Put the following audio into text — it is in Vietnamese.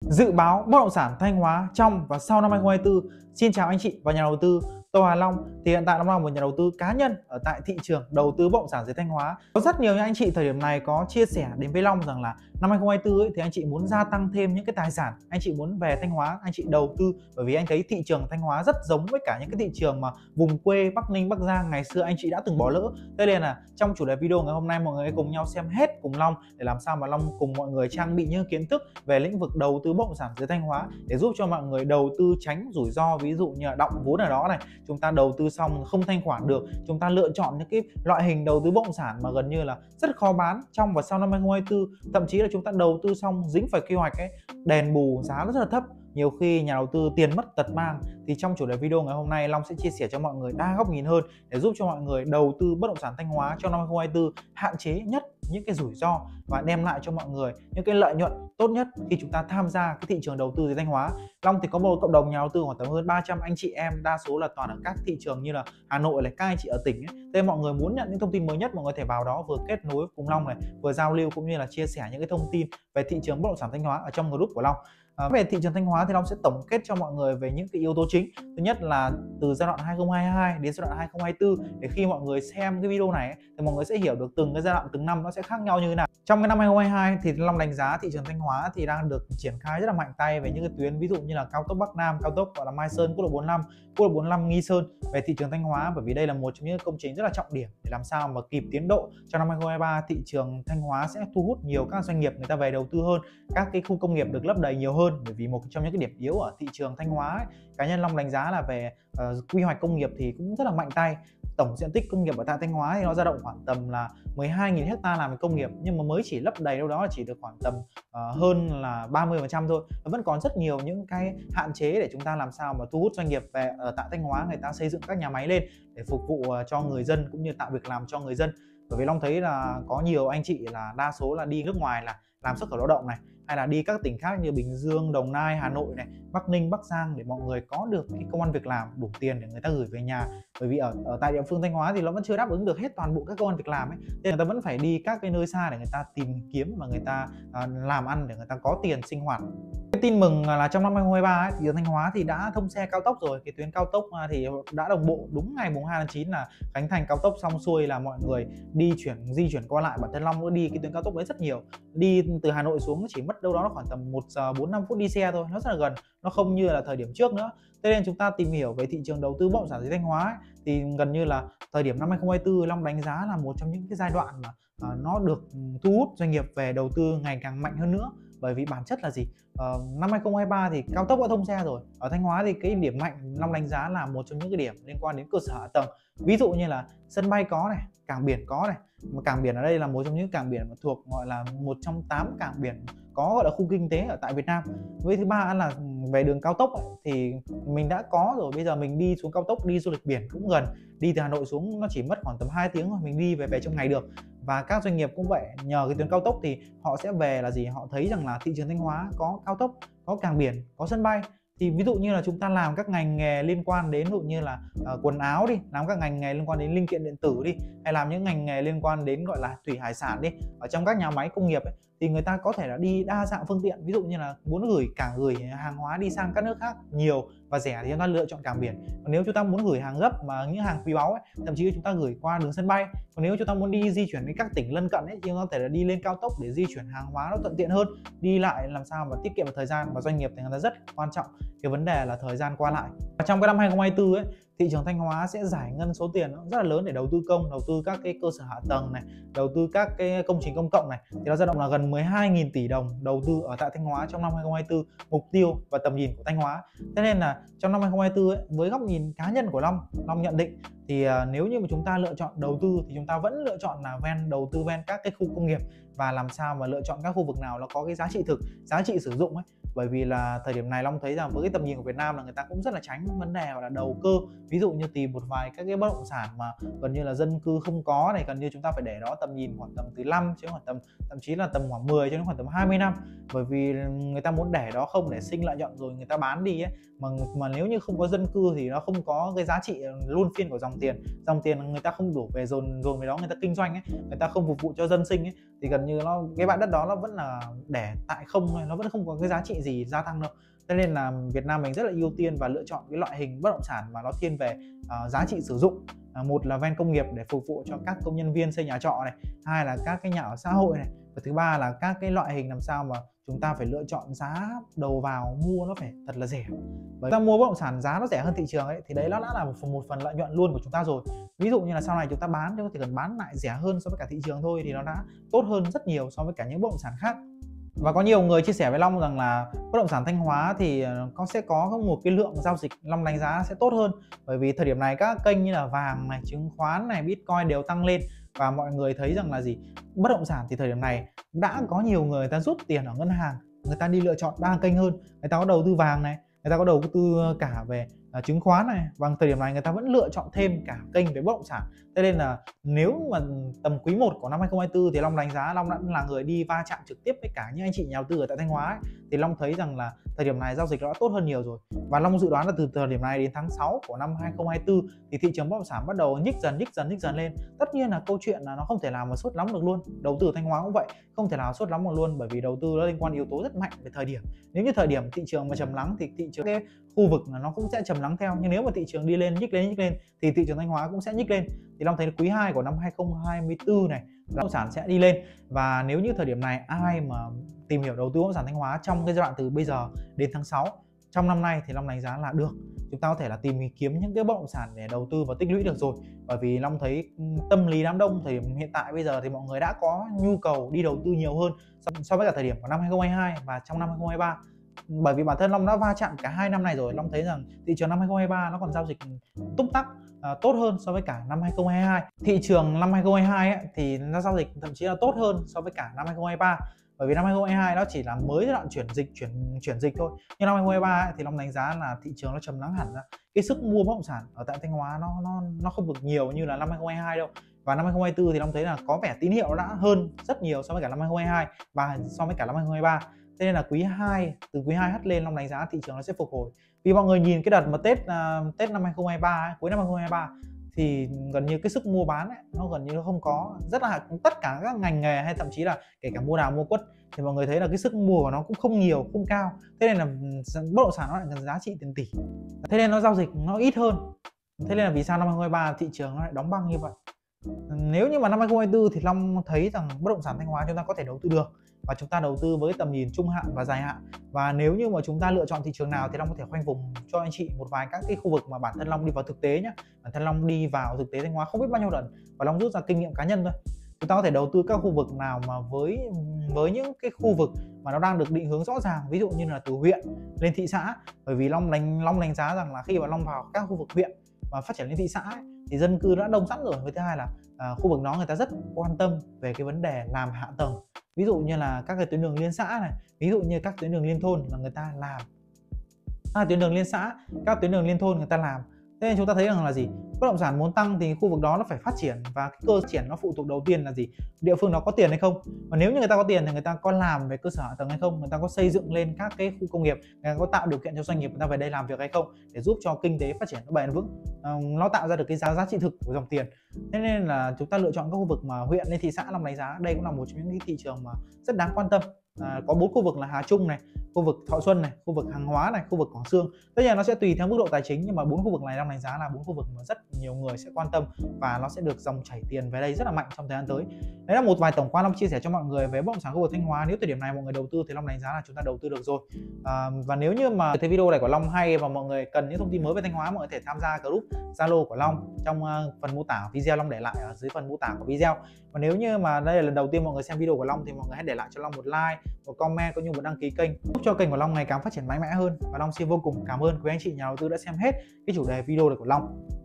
Dự báo bất động sản Thanh Hóa trong và sau năm 2024. Xin chào anh chị và nhà đầu tư. Tôi Hà Long. Thì hiện tại Long là một nhà đầu tư cá nhân ở tại thị trường đầu tư bất động sản dưới Thanh Hóa. Có rất nhiều anh chị thời điểm này có chia sẻ đến với Long rằng là năm 2024 ấy, thì anh chị muốn gia tăng thêm những cái tài sản, anh chị muốn về Thanh Hóa, anh chị đầu tư, bởi vì anh thấy thị trường Thanh Hóa rất giống với cả những cái thị trường mà vùng quê Bắc Ninh, Bắc Giang ngày xưa anh chị đã từng bỏ lỡ. Thế nên là trong chủ đề video ngày hôm nay mọi người cùng nhau xem hết cùng Long để làm sao mà Long cùng mọi người trang bị những kiến thức về lĩnh vực đầu tư bất động sản dưới Thanh Hóa để giúp cho mọi người đầu tư tránh rủi ro, ví dụ như là đọng vốn ở đó này, chúng ta đầu tư xong không thanh khoản được, chúng ta lựa chọn những cái loại hình đầu tư bất động sản mà gần như là rất khó bán trong và sau năm 2024, thậm chí là chúng ta đầu tư xong dính phải quy hoạch ấy, đền bù giá rất là thấp, nhiều khi nhà đầu tư tiền mất tật mang. Thì trong chủ đề video ngày hôm nay Long sẽ chia sẻ cho mọi người đa góc nhìn hơn để giúp cho mọi người đầu tư bất động sản Thanh Hóa trong năm 2024 hạn chế nhất những cái rủi ro và đem lại cho mọi người những cái lợi nhuận tốt nhất khi chúng ta tham gia cái thị trường đầu tư dưới Thanh Hóa. Long thì có một cộng đồng nhà đầu tư khoảng tầm hơn 300 anh chị em, đa số là toàn ở các thị trường như là Hà Nội này, các anh chị ở tỉnh ấy. Thế mọi người muốn nhận những thông tin mới nhất, mọi người có thể vào đó vừa kết nối cùng Long này, vừa giao lưu cũng như là chia sẻ những cái thông tin về thị trường bất động sản Thanh Hóa ở trong group của Long. Về thị trường Thanh Hóa thì Long sẽ tổng kết cho mọi người về những cái yếu tố chính. Thứ nhất là từ giai đoạn 2022 đến giai đoạn 2024, để khi mọi người xem cái video này ấy, thì mọi người sẽ hiểu được từng cái giai đoạn từng năm nó sẽ khác nhau như thế nào. Trong cái năm 2022 thì Long đánh giá thị trường Thanh Hóa thì đang được triển khai rất là mạnh tay về những cái tuyến ví dụ như là cao tốc Bắc Nam, cao tốc gọi là Mai Sơn, quốc lộ 45, quốc lộ 45 Nghi Sơn về thị trường Thanh Hóa, bởi vì đây là một trong những công trình rất là trọng điểm để làm sao mà kịp tiến độ. Trong năm 2023 thị trường Thanh Hóa sẽ thu hút nhiều các doanh nghiệp người ta về đầu tư hơn, các cái khu công nghiệp được lấp đầy nhiều hơn, bởi vì một trong những cái điểm yếu ở thị trường Thanh Hóa ấy, cá nhân Long đánh giá là về quy hoạch công nghiệp thì cũng rất là mạnh tay. Tổng diện tích công nghiệp ở tại Thanh Hóa thì nó dao động khoảng tầm là 12.000 hecta làm công nghiệp, nhưng mà mới chỉ lấp đầy đâu đó là chỉ được khoảng tầm hơn là 30% thôi. Và vẫn còn rất nhiều những cái hạn chế để chúng ta làm sao mà thu hút doanh nghiệp về ở tại Thanh Hóa, người ta xây dựng các nhà máy lên để phục vụ cho người dân cũng như tạo việc làm cho người dân. Bởi vì Long thấy là có nhiều anh chị là đa số là đi nước ngoài là làm xuất khẩu lao động này, hay là đi các tỉnh khác như Bình Dương, Đồng Nai, Hà Nội này, Bắc Ninh, Bắc Giang để mọi người có được cái công ăn việc làm đủ tiền để người ta gửi về nhà. Bởi vì ở tại địa phương Thanh Hóa thì nó vẫn chưa đáp ứng được hết toàn bộ các công ăn việc làm ấy, nên người ta vẫn phải đi các cái nơi xa để người ta tìm kiếm và người ta làm ăn để người ta có tiền sinh hoạt. Cái tin mừng là trong năm 2023 ấy, thì Thanh Hóa thì đã thông xe cao tốc rồi. Cái tuyến cao tốc thì đã đồng bộ đúng ngày mùng 2 tháng 9 là khánh thành cao tốc xong xuôi, là mọi người di chuyển qua lại. Bản thân Long cũng đi cái tuyến cao tốc đấy rất nhiều. Đi từ Hà Nội xuống chỉ mất đâu đó khoảng tầm 1 giờ 45 phút đi xe thôi, nó rất là gần, nó không như là thời điểm trước nữa. Thế nên chúng ta tìm hiểu về thị trường đầu tư bất động sản dưới Thanh Hóa ấy, thì gần như là thời điểm năm 2024 Long đánh giá là một trong những cái giai đoạn mà nó được thu hút doanh nghiệp về đầu tư ngày càng mạnh hơn nữa. Bởi vì bản chất là gì? Năm 2023 thì cao tốc đã thông xe rồi. Ở Thanh Hóa thì cái điểm mạnh Long đánh giá là một trong những cái điểm liên quan đến cơ sở hạ tầng. Ví dụ như là sân bay có này, cảng biển có này. Mà cảng biển ở đây là một trong những cảng biển mà thuộc gọi là một trong 8 cảng biển có gọi là khu kinh tế ở tại Việt Nam. Với thứ ba là về đường cao tốc ấy, thì mình đã có rồi, bây giờ mình đi xuống cao tốc đi du lịch biển cũng gần, đi từ Hà Nội xuống nó chỉ mất khoảng tầm 2 tiếng thôi, mình đi về trong ngày được. Và các doanh nghiệp cũng vậy, nhờ cái tuyến cao tốc thì họ sẽ về là gì? Họ thấy rằng là thị trường Thanh Hóa có cao tốc, có cảng biển, có sân bay. Thì ví dụ như là chúng ta làm các ngành nghề liên quan đến ví dụ như là quần áo đi, làm các ngành nghề liên quan đến linh kiện điện tử đi, hay làm những ngành nghề liên quan đến gọi là thủy hải sản đi, ở trong các nhà máy công nghiệp ấy, thì người ta có thể là đi đa dạng phương tiện. Ví dụ như là muốn gửi hàng hóa đi sang các nước khác nhiều và rẻ thì chúng ta lựa chọn cảng biển. Còn nếu chúng ta muốn gửi hàng gấp mà những hàng quý báu ấy, thậm chí chúng ta gửi qua đường sân bay. Còn nếu chúng ta muốn di chuyển đến các tỉnh lân cận ấy, thì chúng ta có thể là đi lên cao tốc để di chuyển hàng hóa nó thuận tiện hơn, đi lại làm sao mà tiết kiệm được thời gian. Và doanh nghiệp thì người ta rất quan trọng cái vấn đề là thời gian qua lại. Và trong cái năm 2024 ấy, thị trường Thanh Hóa sẽ giải ngân số tiền rất là lớn để đầu tư công, đầu tư các cái cơ sở hạ tầng này, đầu tư các cái công trình công cộng này, thì nó dao động là gần 12.000 tỷ đồng đầu tư ở tại Thanh Hóa trong năm 2024, mục tiêu và tầm nhìn của Thanh Hóa. Thế nên là trong năm 2024 ấy, với góc nhìn cá nhân của Long nhận định thì nếu như mà chúng ta lựa chọn đầu tư thì chúng ta vẫn lựa chọn là đầu tư ven các cái khu công nghiệp, và làm sao mà lựa chọn các khu vực nào nó có cái giá trị thực, giá trị sử dụng ấy. Bởi vì là thời điểm này Long thấy rằng với cái tầm nhìn của Việt Nam là người ta cũng rất là tránh vấn đề gọi là đầu cơ, ví dụ như tìm một vài các cái bất động sản mà gần như là dân cư không có này, gần như chúng ta phải để đó tầm nhìn khoảng tầm từ 5 cho khoảng thậm chí là tầm khoảng 10 cho đến khoảng tầm 20 năm. Bởi vì người ta muốn để đó không để sinh lợi nhuận rồi người ta bán đi ấy, mà nếu như không có dân cư thì nó không có cái giá trị luân phiên của dòng tiền người ta không đổ về dồn về đó người ta kinh doanh ấy, người ta không phục vụ cho dân sinh ấy. thì gần như cái bãi đất đó nó vẫn là để tại không thôi, nó vẫn không có cái giá trị gì gia tăng đâu. Cho nên là Việt Nam mình rất là ưu tiên và lựa chọn cái loại hình bất động sản mà nó thiên về giá trị sử dụng. Một là ven công nghiệp để phục vụ cho các công nhân viên xây nhà trọ này, hai là các cái nhà ở xã hội này, và thứ ba là các cái loại hình làm sao mà chúng ta phải lựa chọn giá đầu vào mua nó phải thật là rẻ. Bởi ta mua bất động sản giá nó rẻ hơn thị trường ấy thì đấy nó đã là một phần lợi nhuận luôn của chúng ta rồi. Ví dụ như là sau này chúng ta bán, chúng ta chỉ cần bán lại rẻ hơn so với cả thị trường thôi thì nó đã tốt hơn rất nhiều so với cả những bất động sản khác. Và có nhiều người chia sẻ với Long rằng là bất động sản Thanh Hóa thì sẽ có một cái lượng giao dịch Long đánh giá sẽ tốt hơn, bởi vì thời điểm này các kênh như là vàng này, chứng khoán này, Bitcoin đều tăng lên, và mọi người thấy rằng là bất động sản thì thời điểm này đã có nhiều người ta rút tiền ở ngân hàng, người ta đi lựa chọn đa kênh hơn, người ta có đầu tư vàng này, người ta có đầu tư cả về chứng khoán này, và thời điểm này người ta vẫn lựa chọn thêm cả kênh về bất động sản. Thế nên là nếu mà tầm quý 1 của năm 2024 thì Long đánh giá Long đã là người đi va chạm trực tiếp với cả những anh chị nhà đầu tư ở tại Thanh Hóa ấy, thì Long thấy rằng là thời điểm này giao dịch đã tốt hơn nhiều rồi, và Long dự đoán là từ thời điểm này đến tháng 6 của năm 2024 thì thị trường bất động sản bắt đầu nhích dần lên. Tất nhiên là câu chuyện là nó không thể nào mà sốt nóng được luôn, đầu tư Thanh Hóa cũng vậy, không thể nào sốt nóng được luôn, bởi vì đầu tư nó liên quan yếu tố rất mạnh về thời điểm. Nếu như thời điểm thị trường mà trầm lắng thì thị trường cái khu vực là nó cũng sẽ trầm lắng theo, nhưng nếu mà thị trường đi lên nhích lên thì thị trường Thanh Hóa cũng sẽ nhích lên. Thì Long thấy quý 2 của năm 2024 này bất động sản sẽ đi lên, và nếu như thời điểm này ai mà tìm hiểu đầu tư bất động sản Thanh Hóa trong cái giai đoạn từ bây giờ đến tháng 6 trong năm nay thì Long đánh giá là được, chúng ta có thể là tìm kiếm những cái bất động sản để đầu tư và tích lũy được rồi. Bởi vì Long thấy tâm lý đám đông thời điểm hiện tại bây giờ thì mọi người đã có nhu cầu đi đầu tư nhiều hơn so với cả thời điểm của năm 2022 và trong năm 2023. Bởi vì bản thân Long đã va chạm cả hai năm này rồi, Long thấy rằng thị trường năm 2023 nó còn giao dịch túc tắc tốt hơn so với cả năm 2022. Thị trường năm 2022 ấy, thì nó giao dịch thậm chí là tốt hơn so với cả năm 2023. Bởi vì năm 2022 nó chỉ là mới giai đoạn chuyển dịch thôi. Nhưng năm 2023 ấy, thì Long đánh giá là thị trường nó trầm lắng hẳn ra. Cái sức mua bất động sản ở tại Thanh Hóa nó không được nhiều như là năm 2022 đâu. Và năm 2024 thì Long thấy là có vẻ tín hiệu nó đã hơn rất nhiều so với cả năm 2022 và so với cả năm 2023. Thế nên là từ quý 2 hắt lên Long đánh giá thị trường nó sẽ phục hồi. Vì mọi người nhìn cái đợt mà Tết năm 2023 ấy, cuối năm 2023 thì gần như cái sức mua bán ấy, nó gần như nó không có, rất là tất cả các ngành nghề hay thậm chí là kể cả mua đào mua quất thì mọi người thấy là cái sức mua của nó cũng không nhiều, không cao. Thế nên là bất động sản nó lại cần giá trị tiền tỷ. Thế nên nó giao dịch nó ít hơn. Thế nên là vì sao năm 2023 thị trường nó lại đóng băng như vậy. Nếu như mà năm 2024 thì Long thấy rằng bất động sản Thanh Hóa chúng ta có thể đầu tư được, và chúng ta đầu tư với tầm nhìn trung hạn và dài hạn. Và nếu như mà chúng ta lựa chọn thị trường nào thì Long có thể khoanh vùng cho anh chị một vài các cái khu vực mà bản thân Long đi vào thực tế nhé. Bản thân Long đi vào thực tế Thanh Hóa không biết bao nhiêu lần và Long rút ra kinh nghiệm cá nhân thôi. Chúng ta có thể đầu tư các khu vực nào mà với những cái khu vực mà nó đang được định hướng rõ ràng, ví dụ như là từ huyện lên thị xã. Bởi vì Long đánh giá rằng là khi mà Long vào các khu vực huyện và phát triển lên thị xã ấy, thì dân cư đã đông sẵn rồi. Với thứ hai là khu vực đó người ta rất quan tâm về cái vấn đề làm hạ tầng, ví dụ như là các cái tuyến đường liên xã này, ví dụ như các tuyến đường liên thôn là người ta làm, tuyến đường liên xã, các tuyến đường liên thôn người ta làm. Thế nên chúng ta thấy rằng là bất động sản muốn tăng thì khu vực đó nó phải phát triển, và cái cơ triển nó phụ thuộc đầu tiên là địa phương nó có tiền hay không. Và nếu như người ta có tiền thì người ta có làm về cơ sở hạ tầng hay không, người ta có xây dựng lên các cái khu công nghiệp, người ta có tạo điều kiện cho doanh nghiệp người ta về đây làm việc hay không, để giúp cho kinh tế phát triển nó bền vững, nó tạo ra được cái giá trị thực của dòng tiền. Thế nên là chúng ta lựa chọn các khu vực mà huyện lên thị xã, Long đánh giá đây cũng là một trong những cái thị trường mà rất đáng quan tâm. Có 4 khu vực là Hà Trung này, khu vực Thọ Xuân này, khu vực Hàng Hóa này, khu vực Quảng Xương. Tất nhiên nó sẽ tùy theo mức độ tài chính, nhưng mà 4 khu vực này Long đánh giá là 4 khu vực mà rất nhiều người sẽ quan tâm, và nó sẽ được dòng chảy tiền về đây rất là mạnh trong thời gian tới. Đấy là một vài tổng quan Long chia sẻ cho mọi người về bất động sản khu vực Thanh Hóa. Nếu thời điểm này mọi người đầu tư thì Long đánh giá là chúng ta đầu tư được rồi. Và nếu như mà thấy video này của Long hay và mọi người cần những thông tin mới về Thanh Hóa, mọi người có thể tham gia group Zalo của Long trong phần mô tả video Long để lại ở dưới phần mô tả của video. Và nếu như mà đây là lần đầu tiên mọi người xem video của Long thì mọi người hãy để lại cho Long một like, một comment cũng như một đăng ký kênh, giúp cho kênh của Long ngày càng phát triển mạnh mẽ hơn. Và Long xin vô cùng cảm ơn quý anh chị nhà đầu tư đã xem hết cái chủ đề video này của Long.